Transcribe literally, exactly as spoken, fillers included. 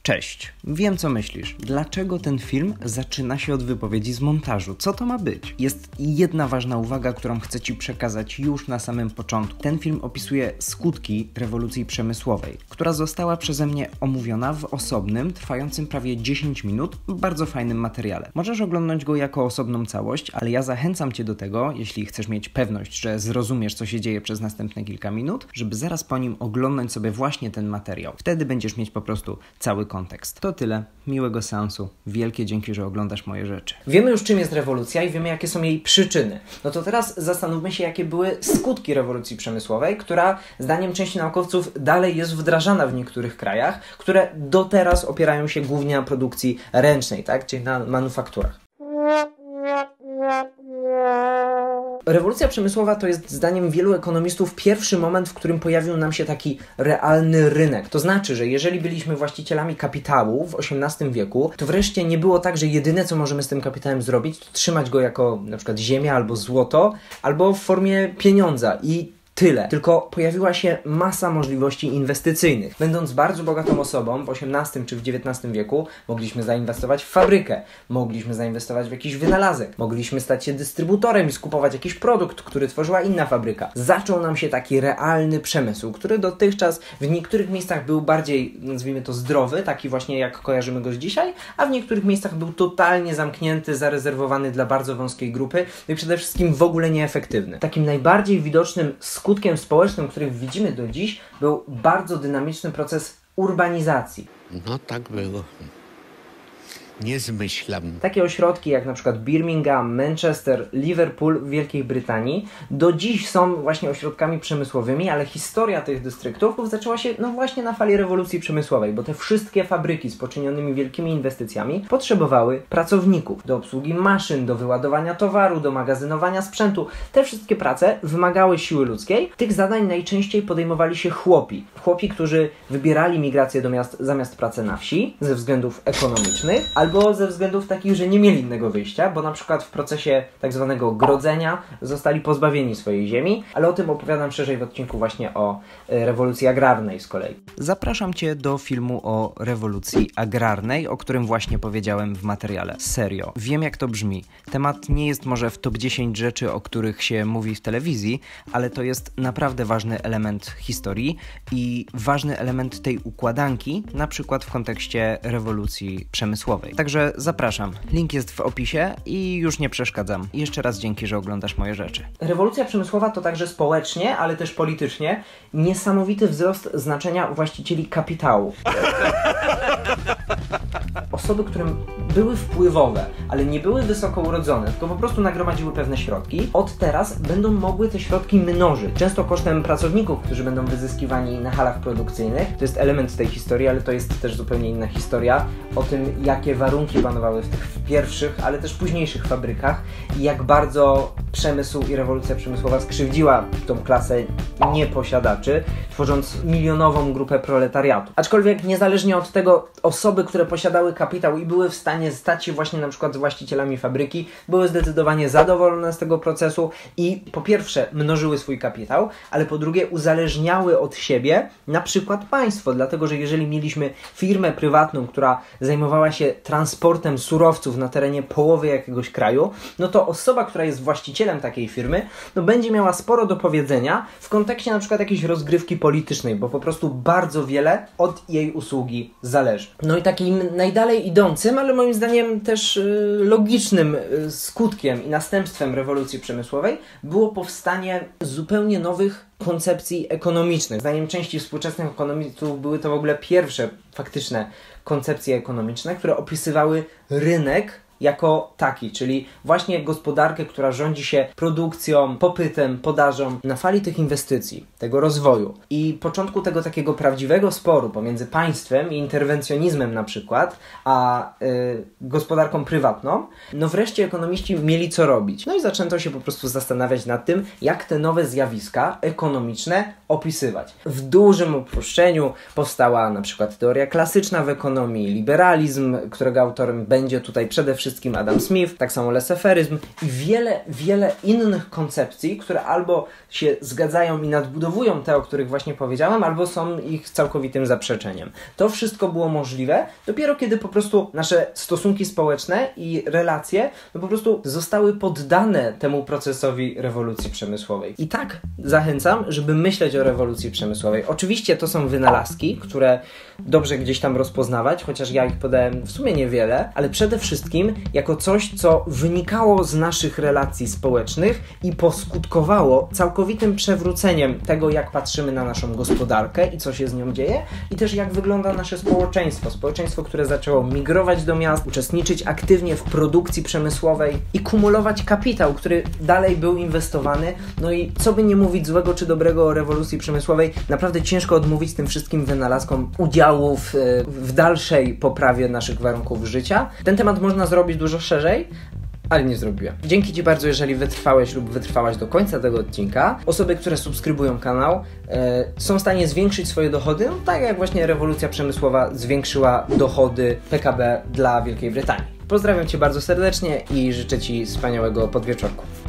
Cześć, wiem co myślisz. Dlaczego ten film zaczyna się od wypowiedzi z montażu? Co to ma być? Jest jedna ważna uwaga, którą chcę Ci przekazać już na samym początku. Ten film opisuje skutki rewolucji przemysłowej, która została przeze mnie omówiona w osobnym, trwającym prawie dziesięć minut, bardzo fajnym materiale. Możesz oglądać go jako osobną całość, ale ja zachęcam Cię do tego, jeśli chcesz mieć pewność, że zrozumiesz, co się dzieje przez następne kilka minut, żeby zaraz po nim oglądać sobie właśnie ten materiał. Wtedy będziesz mieć po prostu cały kontekst. To tyle. Miłego seansu. Wielkie dzięki, że oglądasz moje rzeczy. Wiemy już, czym jest rewolucja i wiemy, jakie są jej przyczyny. No to teraz zastanówmy się, jakie były skutki rewolucji przemysłowej, która zdaniem części naukowców dalej jest wdrażana w niektórych krajach, które do teraz opierają się głównie na produkcji ręcznej, tak? Czyli na manufakturach. Rewolucja przemysłowa to jest zdaniem wielu ekonomistów pierwszy moment, w którym pojawił nam się taki realny rynek. To znaczy, że jeżeli byliśmy właścicielami kapitału w osiemnastym wieku, to wreszcie nie było tak, że jedyne co możemy z tym kapitałem zrobić, to trzymać go jako na przykład ziemia albo złoto, albo w formie pieniądza i tyle. Tylko pojawiła się masa możliwości inwestycyjnych. Będąc bardzo bogatą osobą w osiemnastym czy w dziewiętnastym wieku, mogliśmy zainwestować w fabrykę, mogliśmy zainwestować w jakiś wynalazek, mogliśmy stać się dystrybutorem i skupować jakiś produkt, który tworzyła inna fabryka. Zaczął nam się taki realny przemysł, który dotychczas w niektórych miejscach był bardziej, nazwijmy to, zdrowy, taki właśnie jak kojarzymy go z dzisiaj, a w niektórych miejscach był totalnie zamknięty, zarezerwowany dla bardzo wąskiej grupy i przede wszystkim w ogóle nieefektywny. Takim najbardziej widocznym skutkiem społecznym, który widzimy do dziś, był bardzo dynamiczny proces urbanizacji. No tak było. Nie zmyślam. Takie ośrodki jak na przykład Birmingham, Manchester, Liverpool w Wielkiej Brytanii do dziś są właśnie ośrodkami przemysłowymi, ale historia tych dystryktów zaczęła się no właśnie na fali rewolucji przemysłowej, bo te wszystkie fabryki z poczynionymi wielkimi inwestycjami potrzebowały pracowników do obsługi maszyn, do wyładowania towaru, do magazynowania sprzętu. Te wszystkie prace wymagały siły ludzkiej. Tych zadań najczęściej podejmowali się chłopi. Chłopi, którzy wybierali migrację do miast zamiast pracy na wsi ze względów ekonomicznych, albo ze względów takich, że nie mieli innego wyjścia, bo na przykład w procesie tak zwanego grodzenia zostali pozbawieni swojej ziemi, ale o tym opowiadam szerzej w odcinku właśnie o e, rewolucji agrarnej z kolei. Zapraszam Cię do filmu o rewolucji agrarnej, o którym właśnie powiedziałem w materiale. Serio. Wiem, jak to brzmi. Temat nie jest może w top dziesięć rzeczy, o których się mówi w telewizji, ale to jest naprawdę ważny element historii i ważny element tej układanki, na przykład w kontekście rewolucji przemysłowej. Także zapraszam. Link jest w opisie i już nie przeszkadzam. I jeszcze raz dzięki, że oglądasz moje rzeczy. Rewolucja przemysłowa to także społecznie, ale też politycznie niesamowity wzrost znaczenia właścicieli kapitału. Osoby, które były wpływowe, ale nie były wysoko urodzone, tylko po prostu nagromadziły pewne środki, od teraz będą mogły te środki mnożyć. Często kosztem pracowników, którzy będą wyzyskiwani na halach produkcyjnych. To jest element tej historii, ale to jest też zupełnie inna historia o tym, jakie warunki panowały w tych pierwszych, ale też późniejszych fabrykach i jak bardzo przemysł i rewolucja przemysłowa skrzywdziła tą klasę nieposiadaczy, tworząc milionową grupę proletariatu. Aczkolwiek niezależnie od tego, osoby, które posiadały kapitał i były w stanie stać się właśnie na przykład właścicielami fabryki, były zdecydowanie zadowolone z tego procesu i po pierwsze mnożyły swój kapitał, ale po drugie uzależniały od siebie na przykład państwo, dlatego że jeżeli mieliśmy firmę prywatną, która zajmowała się transportem surowców na terenie połowy jakiegoś kraju, no to osoba, która jest właścicielem takiej firmy, no będzie miała sporo do powiedzenia w kontekście na przykład jakiejś rozgrywki politycznej, bo po prostu bardzo wiele od jej usługi zależy. No i takim najdalej idącym, ale moim zdaniem też y, logicznym y, skutkiem i następstwem rewolucji przemysłowej było powstanie zupełnie nowych koncepcji ekonomicznych. Zdaniem części współczesnych ekonomistów były to w ogóle pierwsze faktyczne koncepcje ekonomiczne, które opisywały rynek jako taki, czyli właśnie gospodarkę, która rządzi się produkcją, popytem, podażą na fali tych inwestycji, tego rozwoju. I początku tego takiego prawdziwego sporu pomiędzy państwem i interwencjonizmem na przykład, a y, gospodarką prywatną, no wreszcie ekonomiści mieli co robić. No i zaczęto się po prostu zastanawiać nad tym, jak te nowe zjawiska ekonomiczne opisywać. W dużym uproszczeniu powstała na przykład teoria klasyczna w ekonomii, liberalizm, którego autorem będzie tutaj przede wszystkim wszystkim Adam Smith, tak samo leseferyzm i wiele, wiele innych koncepcji, które albo się zgadzają i nadbudowują te, o których właśnie powiedziałem, albo są ich całkowitym zaprzeczeniem. To wszystko było możliwe dopiero kiedy po prostu nasze stosunki społeczne i relacje no po prostu zostały poddane temu procesowi rewolucji przemysłowej. I tak zachęcam, żeby myśleć o rewolucji przemysłowej. Oczywiście to są wynalazki, które dobrze gdzieś tam rozpoznawać, chociaż ja ich podałem w sumie niewiele, ale przede wszystkim jako coś, co wynikało z naszych relacji społecznych i poskutkowało całkowitym przewróceniem tego, jak patrzymy na naszą gospodarkę i co się z nią dzieje i też jak wygląda nasze społeczeństwo. Społeczeństwo, które zaczęło migrować do miast, uczestniczyć aktywnie w produkcji przemysłowej i kumulować kapitał, który dalej był inwestowany. No i co by nie mówić złego czy dobrego o rewolucji przemysłowej, naprawdę ciężko odmówić tym wszystkim wynalazkom udziału w, w dalszej poprawie naszych warunków życia. Ten temat można zrobić dużo szerzej, ale nie zrobiłem. Dzięki Ci bardzo, jeżeli wytrwałeś lub wytrwałaś do końca tego odcinka. Osoby, które subskrybują kanał, e, są w stanie zwiększyć swoje dochody, no, tak jak właśnie rewolucja przemysłowa zwiększyła dochody P K B dla Wielkiej Brytanii. Pozdrawiam Cię bardzo serdecznie i życzę Ci wspaniałego podwieczorku.